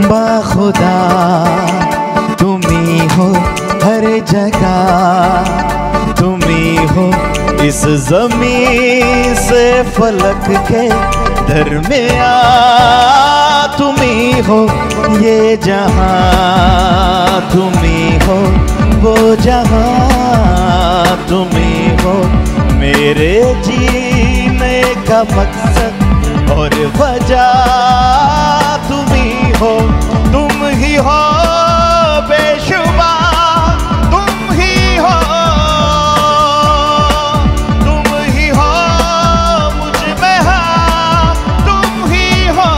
बाखुदा तुम ही हो हर जगह, तुम ही हो इस ज़मीन से फलक के दरमियाँ, तुम ही हो ये जहां, तुम ही हो वो जहां, तुम ही हो मेरे जीने का मकसद और वजह, तुम ही हो बेशुबा, तुम ही हो मुझ में, हाँ तुम ही हो।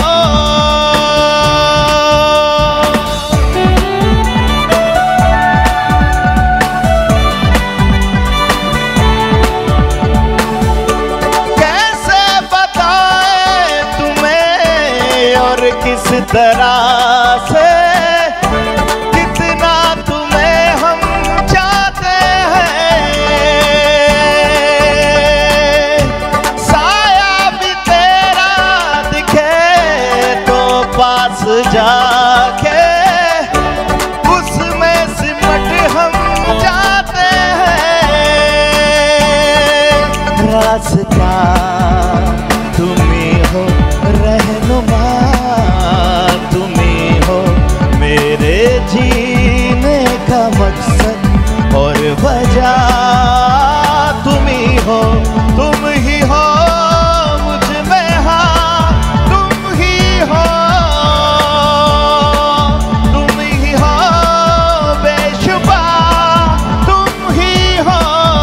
कैसे बताएं तुम्हें और किस तरह से कितना तुम्हें हम चाहते हैं, साया भी तेरा दिखे तो पास जाके उसमें सिमट हम जाते हैं, रास्ता तुम ही हो रहनुमा, मेरे जीने का मकसद और वजह, तुम ही हो मुझ में, हाँ तुम ही हो बेशुबा, तुम ही हो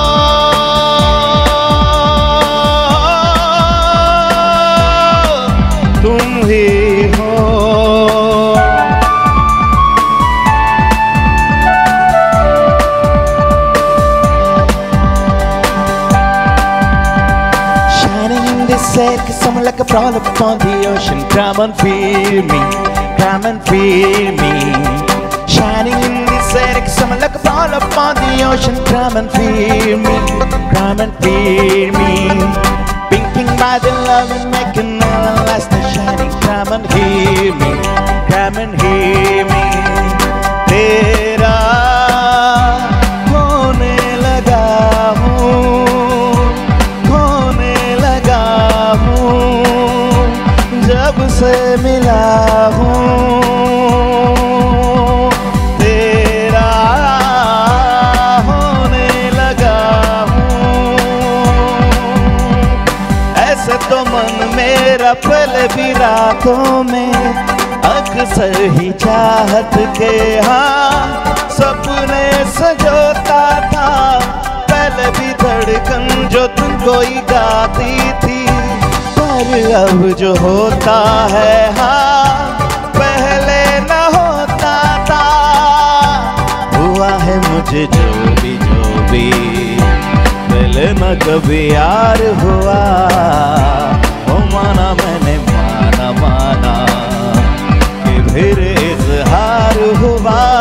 तुम ही हो। Cause someone like a frog upon the ocean. Come and feel me, come and feel me. Shining in this air, cause someone like a frog upon the ocean. Come and feel me, come and feel me. Pinking by the love and making all last the shining. Come and hear me, come and hear me. Tera hone laga hoon, जब से मिला हूँ, तेरा होने लगा हूँ। ऐसे तो मन मेरा पहले भी रातों में अक्सर ही चाहत के हाँ सपने सजोता था, पहले भी धड़कन जो तुमको ही गाती थी, पर अब जो होता है हाँ पहले न होता था, हुआ है मुझे जो भी पहले न कभी यार हुआ, वो माना मैंने माना कि फिर इज़हार हुआ।